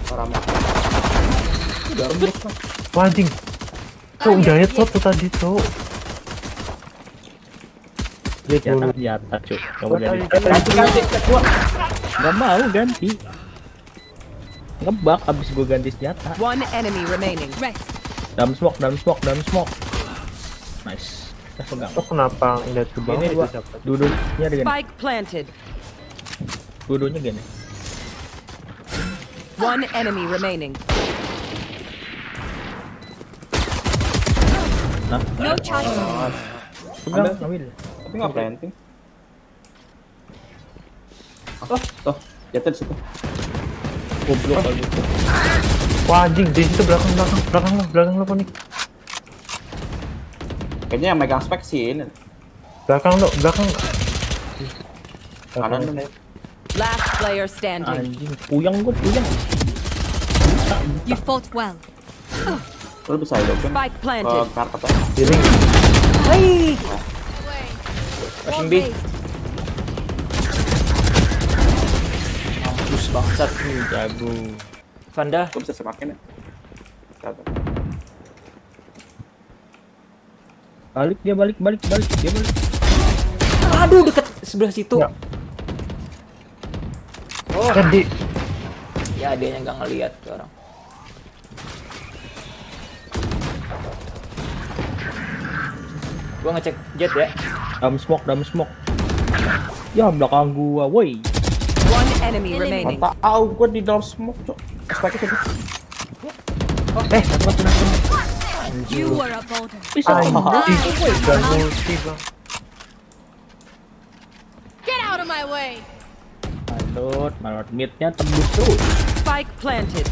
Orang udah rembus kan. Wah, anjing. Cok, udah headshot tuh tadi, cok. Dia jatah cuk. Kamu jadi Ganti gua. nggak mau ganti. Ngebak abis gua ganti senjata. One enemy remaining. Dalam smoke. Nice. Kita pegang. Kok kenapa ngeliat ke bawah Ini itu gua siapa? duduknya gini. Spike planted. Duduknya gini. One enemy remaining. Nah, No charge. pegang ambil. Tapi nggak planting. Oh, tuh. Jatuh di situ. Goblok kalau gitu. Wah, anjing, di situ belakang lo panik. Kayaknya yang megang spek sih ini. Belakang. Kanan lu. Last player standing. Anjing, puyeng. You fought well. Lu bisa hidup kan? Spike Ke planted. karpet. Jadi, Wall B. raised. Mampus bangsat. Jago. Vanda. Gua bisa semakin ya. Sabar. Balik dia balik. Aduh, deket sebelah situ. Ya. Oh, jadi ya dia nggak ngelihat tuh orang. Gua ngecek jet ya. Dalam smoke. Ya belakang gua, woi. One enemy remaining. Mata au gua di dalam smoke, cok. Speknya tadi. You were a boulder. anjing. Gak multi, Bang. Get out of my way. Malot midnya tembus tuh. Spike planted.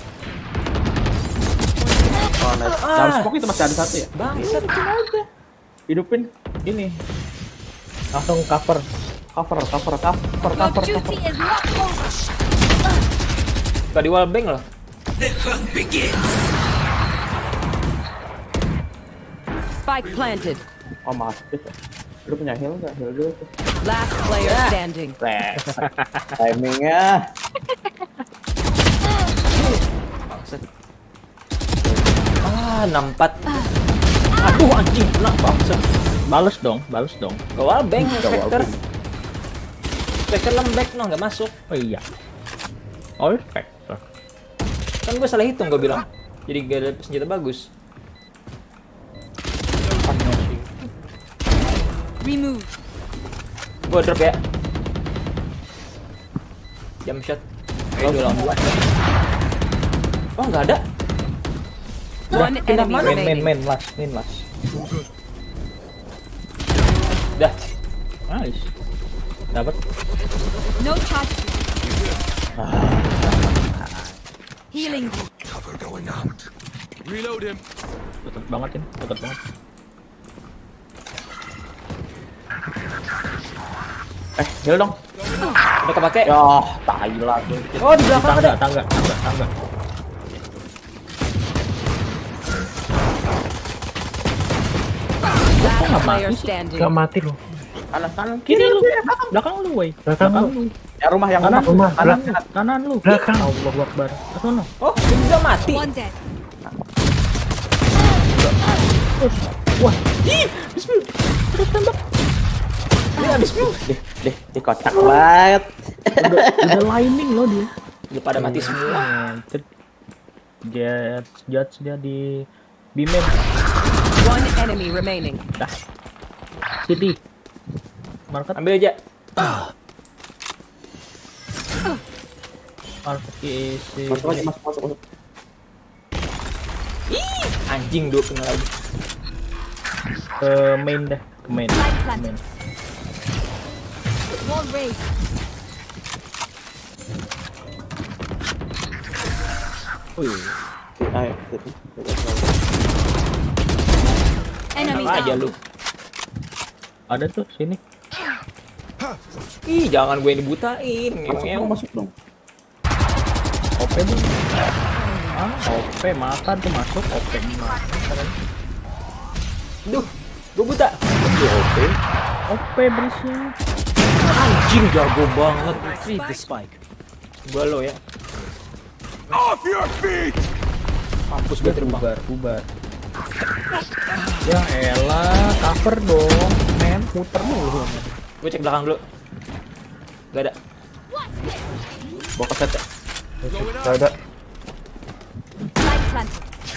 Oh, nice. Dalam smoke itu masih ada satu ya? Bangsat. Hidupin ini. Langsung cover. Cover. Your duty is not over. Gak di wallbang loh. Spike planted. Oh, masih. Lu punya heal nggak? Heal dulu tuh. Last player standing. Timingnya. Bangsat. 64. Aduh anjing, kena bangsat. Bales dong. Gak wallbang, Spectre. Spectre lembek no, nggak masuk. Oh iya. Oh, Spectre. Kan gue salah hitung gue bilang. Jadi gak ada senjata bagus. Remove. Gue drop ya. Jump shot. Oh, udah lama. Oh, nggak ada. One enemy remaining. Main last. Dah. Nice. Dapat. No charge. Healing. Deket banget ini. Heal dong. Udah kepake. Ya, tai lah tuh. Oh, di belakang ada. Tangga. Last player standing. gak mati loh. Kanan. Kiri lu. Belakang lu, woi. Belakang lu. Ya rumah yang Kanan, rumah. kanan lu. Belakang. Allahu Akbar. Ke sono. Oh, dia udah mati. One dead. Dia habis blue. Di kotak banget. Udah lining loh dia. Udah pada mati semua. Judge dia di Bimen. One enemy remaining. Dah. City. Market. Ambil aja. Market isi. Masuk aja, masuk. Anjing dua kena lagi. Ke main dah. Ke main. Wall raised. Wih. Ayo, Enemy Sama aja down. lu. Ada tuh sini. Ih, jangan gue yang dibutain. masuk dong. OP dong. OP makan tuh masuk OP makan. Duh, gue buta. OP berisnya. Anjing jago banget. Retrieve the spike. Gua lo ya. Mampus gue terbang. Bubar. Ya elah, cover dong. Men, muter mulu. Gue cek belakang dulu. Gak ada. Bawa keset ya. Gak ada. Light plant.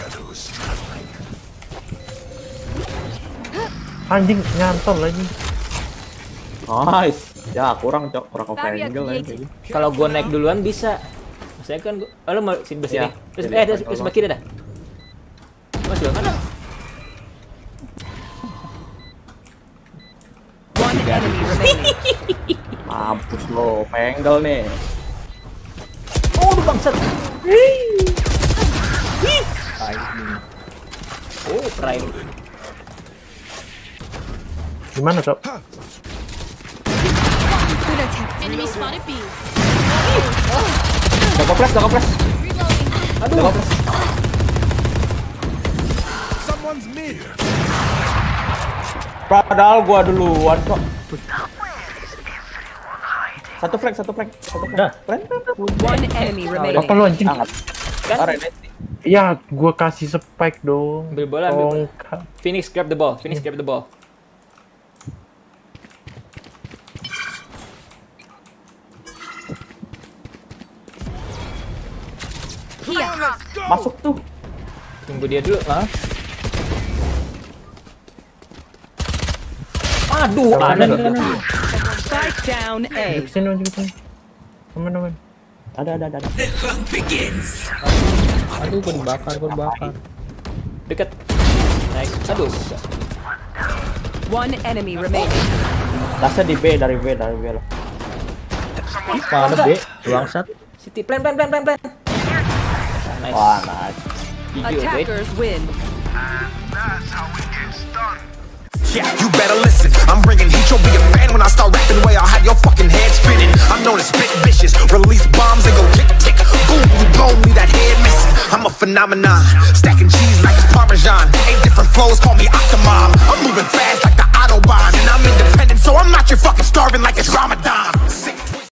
Anjing nyantol lagi. Nice. Ya kurang cok, kurang Barrier angle ya. created. Kalau gue naik duluan bisa. Maksudnya kan gue, lo mau sini sini. Iya. Terus Jadi, terus kalau- sebelah kiri dah. Mas duluan mana? One enemy remaining. Mampus lo, penggel nih. Oh, lu bangsat. Oh, prime. Gimana, Cok? Good attack. Enemy spotted B. Jaga flash. Reloading. Aduh. Padahal gua duluan kok. Satu flank. Dah. Flank. One enemy remaining. Apa lu anjing? Sangat. Kan? Alright, Ya, gua kasih spike dong. Ambil bola, ambil bola. Tongkat. Phoenix grab the ball. Phoenix grab the ball. Here. masuk tuh. Tunggu dia dulu. Hah? Aduh, ada nih. Spike down A. Kesini. Teman-teman. Ada. Aduh, gue dibakar. Dekat. Naik. Aduh. One enemy remaining. Dasar di B dari B lah. Mana B? Bangsat. City plan. Nice. Wah, nice. GG, wait. Attackers win. Yeah, you better listen. I'm bringing heat. You'll be a fan when I start rapping. The way I'll have your fucking head spinning. I'm known as spit vicious. Release bombs and go tick tick. Boom, you blow me that head missing. I'm a phenomenon. Stacking cheese like